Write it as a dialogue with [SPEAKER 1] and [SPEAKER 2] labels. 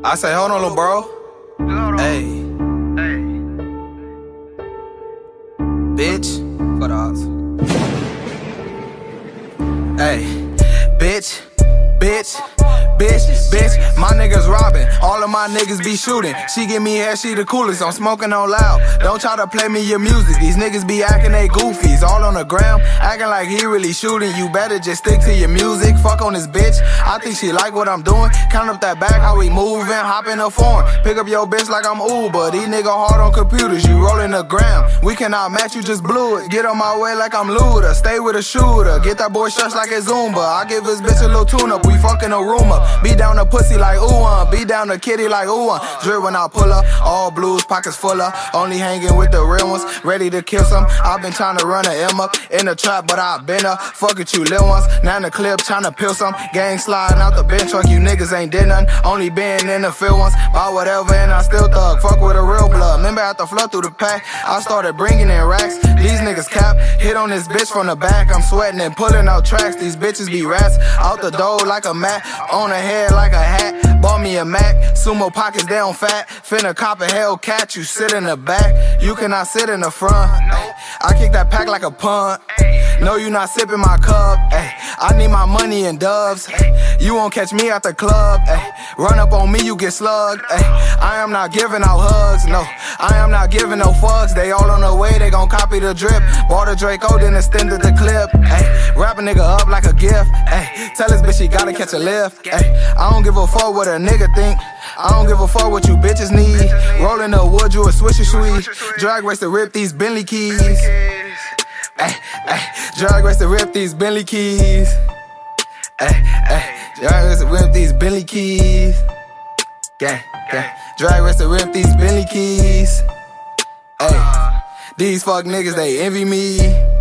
[SPEAKER 1] I say, hold on, little bro. Hey. Bitch. For the odds. Hey. Bitch. Bitch. Bitch, bitch, my niggas robbing, all of my niggas be shooting. She give me hair, she the coolest, I'm smoking on loud. Don't try to play me your music, these niggas be acting they goofies. All on the ground, acting like he really shooting. You better just stick to your music, fuck on this bitch. I think she like what I'm doing, count up that back, how we moving, hop in the foreign. Pick up your bitch like I'm Uber, these niggas hard on computers, you rolling the ground. We cannot match, you just blew it. Get on my way like I'm Luda, stay with a shooter. Get that boy stretched like it's Zumba. I give this bitch a little tune-up, we fucking a room up. Be down the pussy like ooh be down the kitty like ooh Drip when I pull up, all blues, pockets full up. Only hanging with the real ones, ready to kill some. I've been trying to run a M up in the trap, but I been up. Fuck it, you little ones. Now in the clip, trying to peel some. Gang sliding out the bench truck, you niggas ain't did nothing. Only been in the field once, buy whatever and I still thug. Fuck with a real blood. Remember after flood through the pack, I started bringing in racks. These niggas cap, hit on this bitch from the back. I'm sweating and pulling out tracks. These bitches be rats, out the door like a mat, on the head like a hat. Bought me a Mac, sumo pockets down fat. Finna cop a Hellcat, you sit in the back. You cannot sit in the front. I kick that pack like a punt. No, you not sipping my cup. I need my money in dubs. You won't catch me at the club. Run up on me, you get slugged. I am not giving out hugs, no. I am not giving no fucks. They all on the way, they gon' copy the drip. Bought a Draco, then extended the clip. Wrap a nigga up like a gift. Tell this bitch she gotta catch a lift. I don't give a fuck what a nigga think. I don't give a fuck what you bitches need. Rolling the wood, you a swisher sweet. Drag race to rip these Bentley keys. Drag race to rip these Bentley keys. Drag race to rip these Bentley keys. Drag race to rip these Bentley keys. These fuck niggas, they envy me.